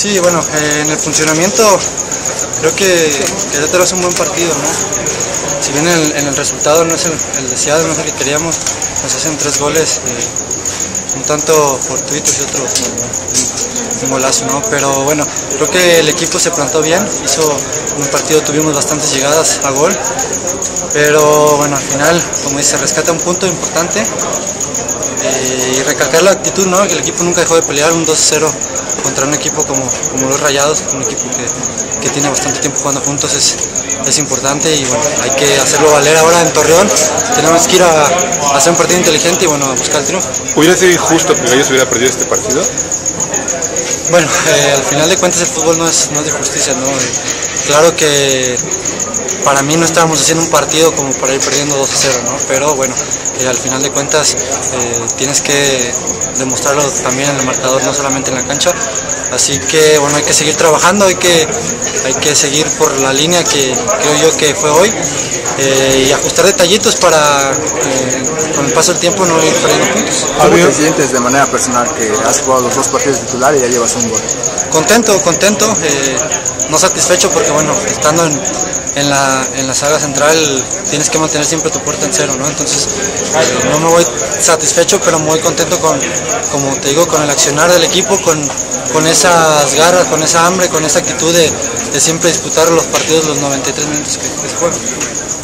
Sí, bueno, en el funcionamiento creo que Querétaro es un buen partido, ¿no? Si bien en el resultado no es el deseado, no es el que queríamos, nos hacen 3 goles, un tanto fortuitos y otro un golazo, ¿no? Pero bueno, creo que el equipo se plantó bien, hizo un partido, tuvimos bastantes llegadas a gol, pero bueno, al final, como dice, rescata un punto importante y recalcar la actitud, ¿no? Que el equipo nunca dejó de pelear, un 2-0 contra un equipo como los Rayados, un equipo que tiene bastante tiempo jugando juntos, es importante y bueno, hay que hacerlo valer ahora en Torreón. Tenemos que ir a hacer un partido inteligente y bueno, a buscar el triunfo. ¿Hubiera sido injusto que Gallos hubiera perdido este partido? Bueno, al final de cuentas el fútbol no es de justicia, ¿no? Claro que para mí no estábamos haciendo un partido como para ir perdiendo 2-0, ¿no? Pero bueno, al final de cuentas tienes que demostrarlo también en el marcador, no solamente en la cancha. Así que bueno, hay que seguir trabajando, hay que seguir por la línea que creo yo que fue hoy y ajustar detallitos para con el paso del tiempo no ir perdiendo puntos. ¿Cómo te sientes de manera personal que has jugado los 2 partidos titular y ya llevas un gol? Contento, no satisfecho porque bueno, estando en la saga central tienes que mantener siempre tu puerta en cero, ¿no? Entonces no me voy satisfecho, pero muy contento como te digo, con el accionar del equipo, con esas garras, con esa hambre, con esa actitud de siempre disputar los partidos los 93 minutos que se juegan.